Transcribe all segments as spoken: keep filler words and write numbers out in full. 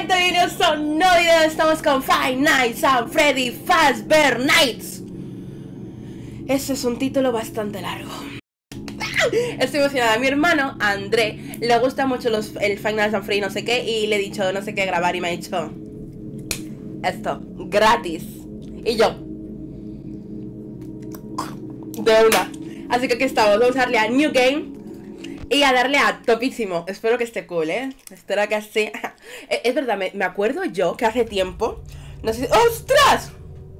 gente, bienvenidos a un nuevo video. Estamos con Five Nights at Freddy Fazbear Nights. Ese es un título bastante largo. Estoy emocionada. A mi hermano, André, le gusta mucho los, el Five Nights at Freddy no sé qué. Y le he dicho no sé qué grabar y me ha dicho esto, gratis. Y yo de una. Así que aquí estamos, vamos a darle a New Game y a darle a topísimo. Espero que esté cool, ¿eh? Espero que así. Es verdad, me, me acuerdo yo que hace tiempo no sé... ¡Ostras!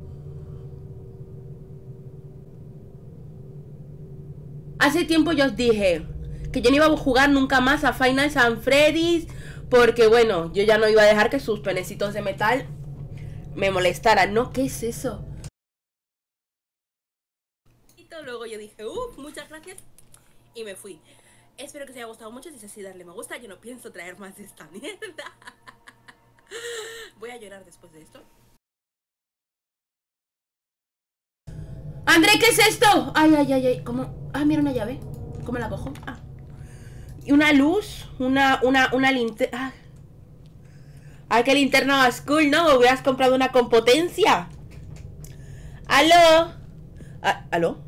Hace tiempo yo os dije que yo no iba a jugar nunca más a Five Nights at Freddy's, porque bueno, yo ya no iba a dejar que sus penecitos de metal me molestaran. ¿No? ¿Qué es eso? Luego yo dije, uff, muchas gracias, y me fui. Espero que os haya gustado mucho. Si es así, darle me gusta. Yo no pienso traer más de esta mierda. Voy a llorar después de esto. André, ¿qué es esto? Ay, ay, ay, ay, ¿cómo? Ah, mira, una llave. ¿Cómo la cojo? Ah. Y una luz, una, una, una linterna. Ah. Ay, qué linterna más cool, ¿no? Me hubieras comprado una con potencia. ¿Aló? Ah, ¿aló?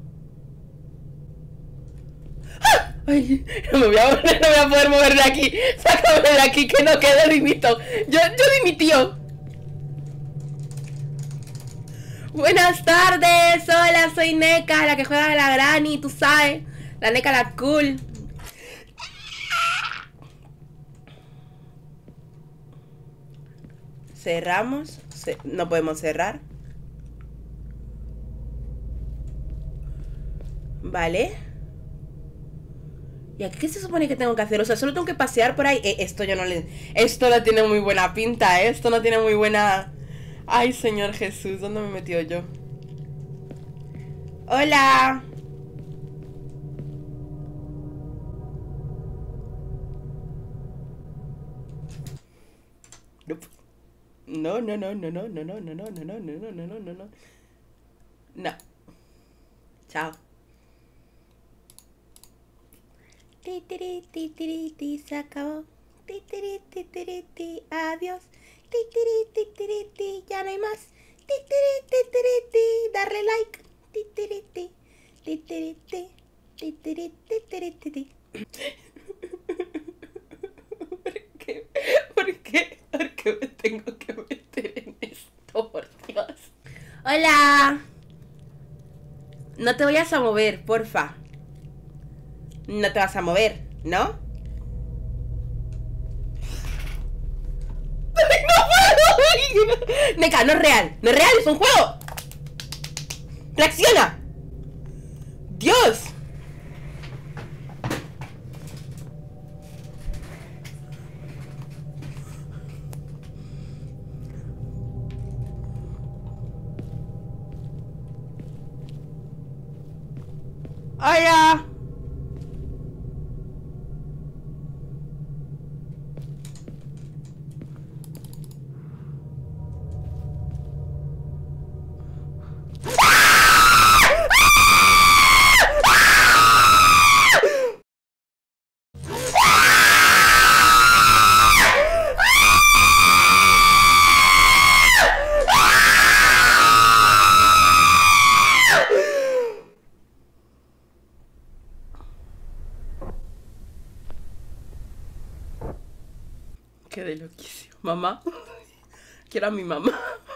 Ay, no me voy a mover, no voy a poder mover de aquí. Sácame de aquí, que no quede dimito. Yo, yo dimití. Buenas tardes, hola, soy Neka, la que juega a la Granny, tú sabes. La Neka, la cool. Cerramos. Ce- no podemos cerrar. Vale. ¿Y aquí qué se supone que tengo que hacer? O sea, solo tengo que pasear por ahí. eh, Esto yo no le... Esto no tiene muy buena pinta, ¿eh? Esto no tiene muy buena... Ay, Señor Jesús, ¿dónde me he metido yo? ¡Hola! Nope. No, no, no, no, no, no, no, no, no, no, no, no, no, no, no, no. No. Chao. Ti, tiri, ti, tiri, ti, se acabó. Ti, tiri, ti, tiri, ti, adiós. Ti, tiri, ti, tiri, ti, ya no hay más. Ti, tiri, ti, tiri, ti, darle like. Ti, tiri, ti, ti, tiri, ti, ti, tiri, ti, tiri, ti, ti. ¿Por qué? ¿Por qué? ¿Por qué me tengo que meter en esto? Por Dios. Hola. No te vayas a mover, porfa. No te vas a mover, ¿no? ¡No puedo! Neka, no es real. No es real, es un juego. ¡Reacciona! ¡Dios! ¡Hola! Quedé loquísimo. Mamá. Quiero a mi mamá.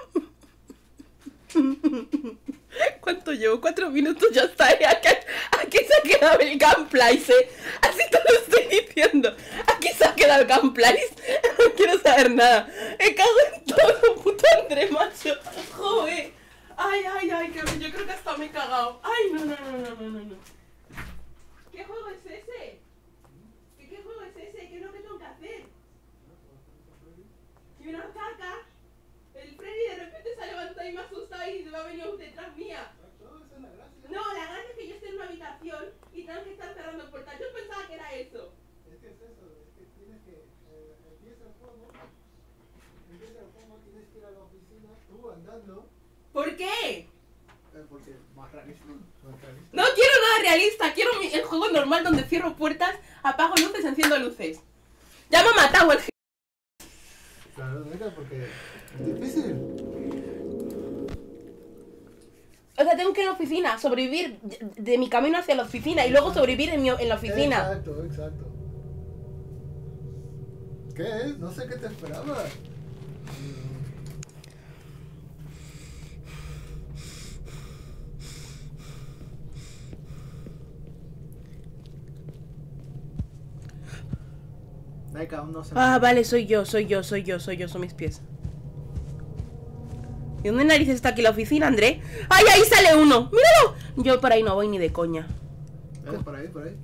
¿Cuánto llevo? Cuatro minutos ya está. Aquí, aquí se ha quedado el gameplay, ¿eh? Así te lo estoy diciendo. Aquí se ha quedado el gameplay. No quiero saber nada. Me cago en todo, puto André, macho. Joder. Ay, ay, ay, que yo creo que hasta me he cagado. Ay, no, no, no, no, no, no, no. ¿Qué juego es ese? ¿Qué, qué juego es ese? ¿Qué es lo que tengo que hacer? Y me ataca. El Freddy de repente se ha levantado y me ha asustado y va a venir detrás mía. No, la gracia es que yo esté en una habitación y tengo que estar cerrando puertas. Yo pensaba que era eso. Es que es eso, es que tienes que... Eh, empieza el juego, empieza el juego, tienes que ir a la oficina, tú andando. ¿Por qué? Eh, porque más realista, más realista. No quiero nada realista, quiero mi- el juego normal donde cierro puertas, apago luces, enciendo luces. Ya me ha matado el... Claro, neta, porque es difícil. O sea, tengo que ir a la oficina, sobrevivir de, de mi camino hacia la oficina y luego sobrevivir en, mi, en la oficina. Exacto, exacto. ¿Qué? No sé qué te esperaba. Venga, aún no se Ah, vale, soy yo, soy yo, soy yo, soy yo, son mis pies. ¿Y dónde narices está aquí la oficina, André? ¡Ay, ahí sale uno! ¡Míralo! Yo por ahí no voy ni de coña. ¿Ves? Por ahí, por ahí.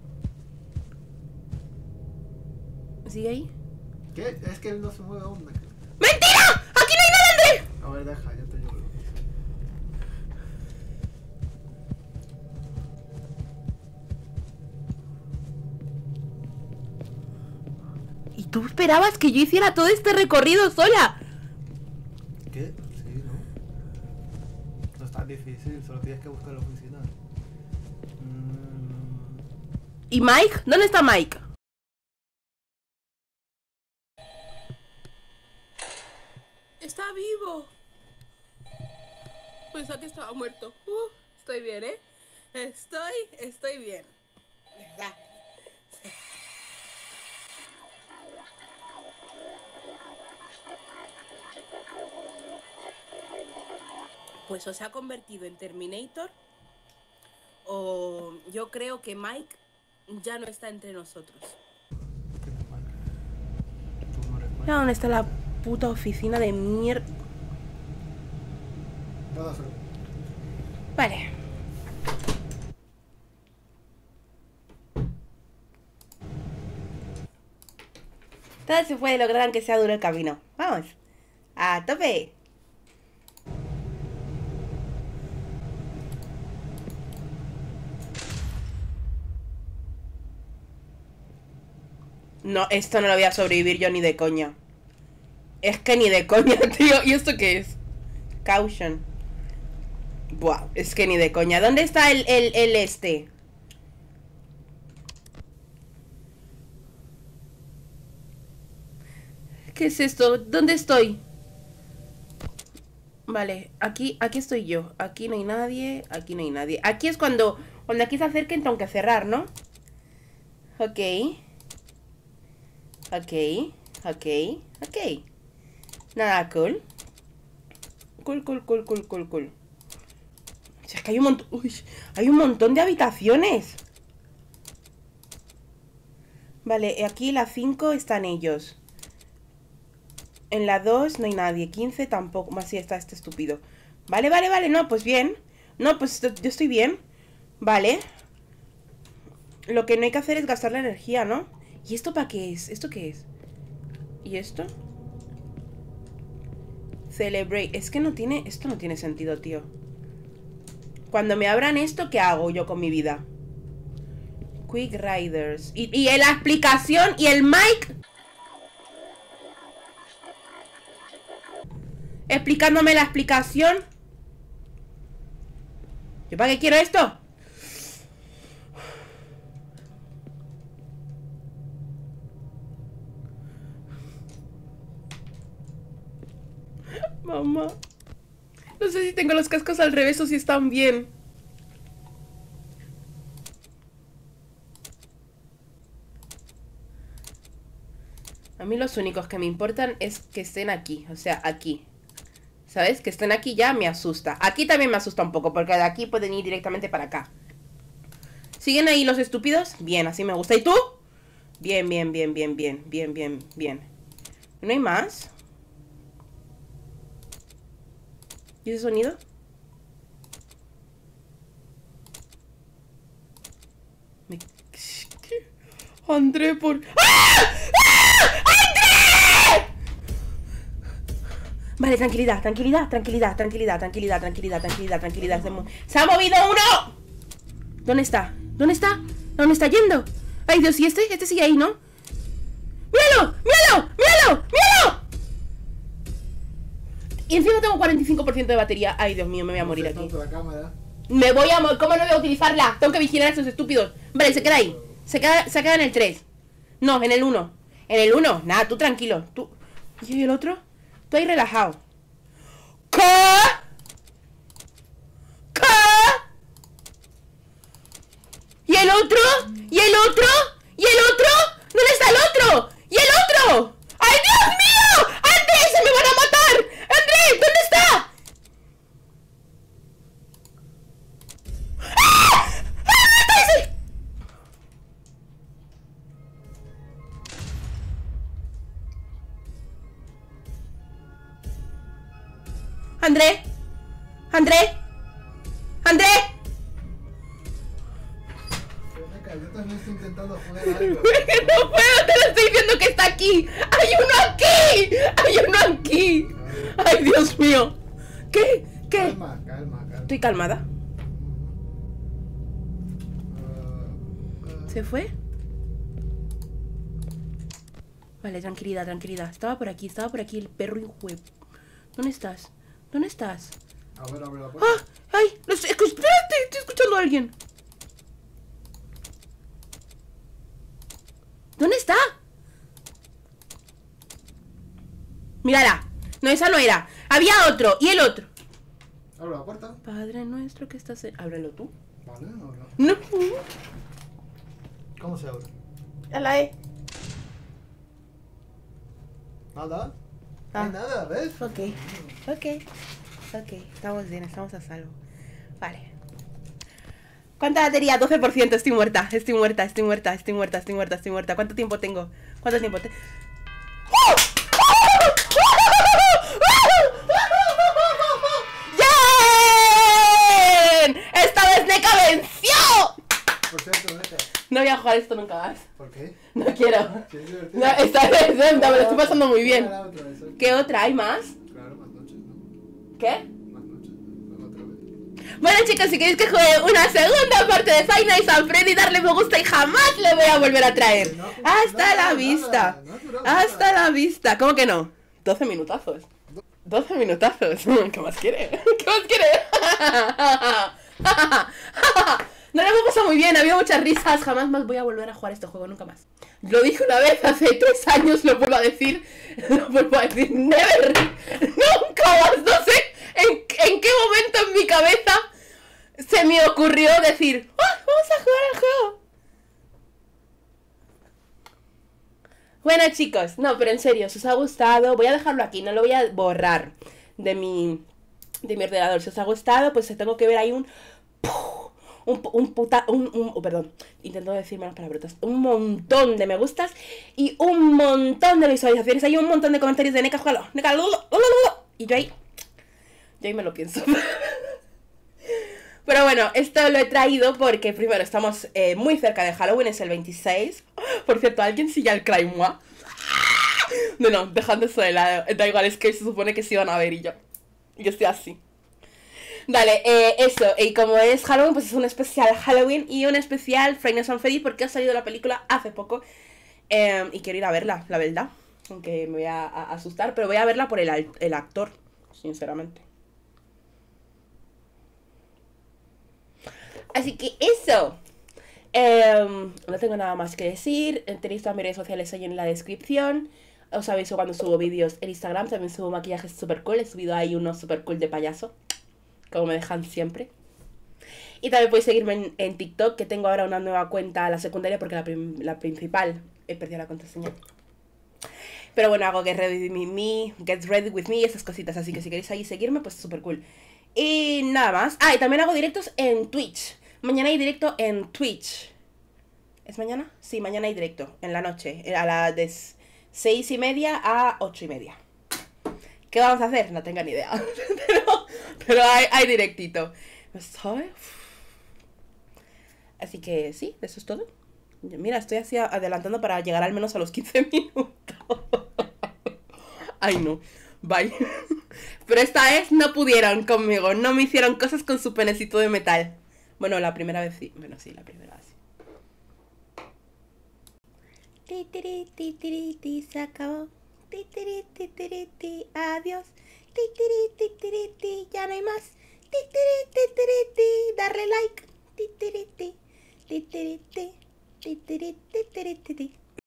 ¿Sigue ahí? ¿Qué? Es que él no se mueve aún. ¡Mentira! ¡Aquí no hay nada, André! A ver, deja, yo te llevo. ¿Y tú esperabas que yo hiciera todo este recorrido sola? ¿Qué? Sí, ¿no? No es tan difícil, solo tienes que buscar la oficina. Mm. ¿Y Mike? ¿Dónde está Mike? Está vivo. Pensaba que estaba muerto. Uh, estoy bien, ¿eh? Estoy, estoy bien. ¿Verdad? Pues o se ha convertido en Terminator, o yo creo que Mike ya no está entre nosotros. ¿Qué te pasa? ¿Tú no eres Mike? Mira dónde está la puta oficina de mierda. Puedo hacerlo. Vale. Todo se puede lograr aunque sea duro el camino. Vamos. A tope. No, esto no lo voy a sobrevivir yo ni de coña. Es que ni de coña, tío. ¿Y esto qué es? Caution. Buah, es que ni de coña. ¿Dónde está el, el, el este? ¿Qué es esto? ¿Dónde estoy? Vale, aquí, aquí estoy yo. Aquí no hay nadie, aquí no hay nadie. Aquí es cuando, cuando aquí se acerquen tengo que cerrar, ¿no? Ok. Ok, ok, ok. Nada, cool. Cool, cool, cool, cool, cool, cool. O sea, es que hay un montón... Uy, hay un montón de habitaciones. Vale, aquí la cinco están ellos. En la dos no hay nadie. quince tampoco. Más si está este estúpido. Vale, vale, vale. No, pues bien. No, pues yo estoy bien. Vale. Lo que no hay que hacer es gastar la energía, ¿no? ¿Y esto para qué es? ¿Esto qué es? ¿Y esto? Celebrate. Es que no tiene... Esto no tiene sentido, tío. Cuando me abran esto, ¿qué hago yo con mi vida? Quick Riders. Y, y la explicación y el Mike explicándome la explicación. ¿Yo para qué quiero esto? Mamá. No sé si tengo los cascos al revés o si están bien. A mí los únicos que me importan es que estén aquí. O sea, aquí. ¿Sabes? Que estén aquí ya me asusta. Aquí también me asusta un poco, porque de aquí pueden ir directamente para acá. ¿Siguen ahí los estúpidos? Bien, así me gusta. ¿Y tú? Bien, bien, bien, bien, bien, bien, bien, bien. ¿No hay más? ¿Y ese sonido? Me... André, por... ¡Ah! ¡Ah! ¡André! Vale, tranquilidad, tranquilidad, tranquilidad, tranquilidad, tranquilidad, tranquilidad, tranquilidad, tranquilidad. Se, mo... ¡Se ha movido uno! ¿Dónde está? ¿Dónde está? ¿Dónde está yendo? Ay, Dios, ¿y este? Este sigue ahí, ¿no? ¡Míralo! ¡Míralo! ¡Míralo! ¡Míralo! Y encima tengo cuarenta y cinco por ciento de batería. Ay, Dios mío, me voy a morir aquí. La cámara. Me voy a morir. ¿Cómo no voy a utilizarla? Tengo que vigilar a estos estúpidos. Vale, se queda ahí. Se queda, se queda en el tres. No, en el uno. En el uno. Nada, tú tranquilo. Tú... ¿Y el otro? Estoy relajado. ¿Qué? ¿Qué? ¿Y el otro? ¿Y el otro? ¿Y el otro? ¿Dónde está el otro? ¿Y el otro? ¡Ay, Dios mío! ¡André! ¡Se me van a matar! ¡André! ¿Dónde está? ¡Ah! ¡Ah! ¡Ese! ¡André! ¡André! ¡André! Rebeca, yo también estoy intentando jugar algo. No puedo, te lo estoy viendo que está aquí. ¡Hay uno aquí! ¡Hay uno aquí! ¡Ay, Dios mío! ¿Qué? ¿Qué? Calma, calma, calma. Estoy calmada. Uh, uh, ¿Se fue? Vale, tranquilidad, tranquilidad. Estaba por aquí, estaba por aquí el perro injuep. ¿Dónde estás? ¿Dónde estás? A ver, abre la puerta. ¡Ah! ¡Ay! Lo sé, escu- ¡Espérate! Estoy escuchando a alguien. ¿Dónde está? Mírala. No, esa no era. Había otro. ¿Y el otro? Abre la puerta. Padre nuestro que estás en... Ábrelo tú. Vale, no, no. No. ¿Cómo se abre? A la E. Nada. Ah. No hay nada, ¿ves? Ok. Ok. Ok. Estamos bien, estamos a salvo. Vale. ¿Cuánta batería? doce por ciento. Estoy muerta. Estoy muerta, estoy muerta, estoy muerta, estoy muerta, estoy muerta. ¿Cuánto tiempo tengo? ¿Cuánto tiempo tengo? ¡Bien! ¡Esta vez Neka venció! Por cierto, Rebeca. No voy a jugar esto nunca más. ¿Por qué? No quiero. Sí, es divertido. No, esta vez me lo estoy pasando muy bien. Juega la otra vez, ¿eh? ¿Qué otra? ¿Hay más? Claro, más noches, ¿no? ¿Qué? Más noches, ¿no? La otra vez. Bueno, chicos, si queréis que juegue una segunda parte de Five Nights at Freddy, darle me gusta y jamás le voy a volver a traer. No, Hasta no, la nada, vista. no ha durado Hasta nada. la vista. ¿Cómo que no? doce minutazos. doce minutazos. ¿Qué más quiere? ¿Qué más quiere? No lo hemos pasado muy bien, ha habido muchas risas. Jamás más voy a volver a jugar este juego, nunca más. Lo dije una vez hace tres años, lo vuelvo a decir. Lo vuelvo a decir. Never. Nunca más. No sé en, en qué momento en mi cabeza se me ocurrió decir, ¡ah, vamos a jugar al juego! Bueno, chicos, no, pero en serio, si os ha gustado, voy a dejarlo aquí, no lo voy a borrar de mi, de mi ordenador. Si os ha gustado, pues tengo que ver ahí un... Un, un puta... Un, un, oh, perdón, intento decir menos palabrotas. Un montón de me gustas y un montón de visualizaciones. Hay un montón de comentarios de Neka, juégalo, Neka, y yo ahí... Yo ahí me lo pienso. Pero bueno, esto lo he traído porque primero estamos eh, muy cerca de Halloween, es el veintiséis. Por cierto, ¿alguien sigue al Cry Moi? No, no, dejando eso de lado. Da igual, es que se supone que se iban a ver y yo. Yo estoy así. Vale, eh, eso. Y como es Halloween, pues es un especial Halloween y un especial Five Nights at Freddy porque ha salido la película hace poco. Eh, y quiero ir a verla, la verdad. Aunque me voy a, a asustar, pero voy a verla por el, el actor, sinceramente. Así que eso. Eh, no tengo nada más que decir. Tenéis todas mis redes sociales ahí en la descripción. Os aviso cuando subo vídeos en Instagram. También subo maquillajes super cool. He subido ahí unos super cool de payaso, como me dejan siempre. Y también podéis seguirme en, en TikTok, que tengo ahora una nueva cuenta, la secundaria, porque la, prim la principal he perdido la contraseña. Pero bueno, hago Get Ready With Me, Get Ready With Me y esas cositas. Así que si queréis ahí seguirme, pues súper cool. Y nada más. Ah, y también hago directos en Twitch. Mañana hay directo en Twitch. ¿Es mañana? Sí, mañana hay directo, en la noche. A las de seis y media a ocho y media. ¿Qué vamos a hacer? No tengo ni idea. pero pero hay, hay directito. ¿Sabes? Así que sí, eso es todo. Mira, estoy así adelantando para llegar al menos a los quince minutos. Ay, no. Bye. Pero esta vez no pudieron conmigo. No me hicieron cosas con su penecito de metal. Bueno, la primera vez sí. Bueno, sí, la primera vez sí. Ti, tiri, ti, tiri, ti, se acabó. Ti, tiri, ti, tiri, ti, adiós. Ti, tiri, ti, tiri, ti, ya no hay más. Ti, tiri, ti, tiri, ti, darle like. Ti, tiri, ti, ti, tiri, ti, ti, tiri, ti, tiri, ti, ti.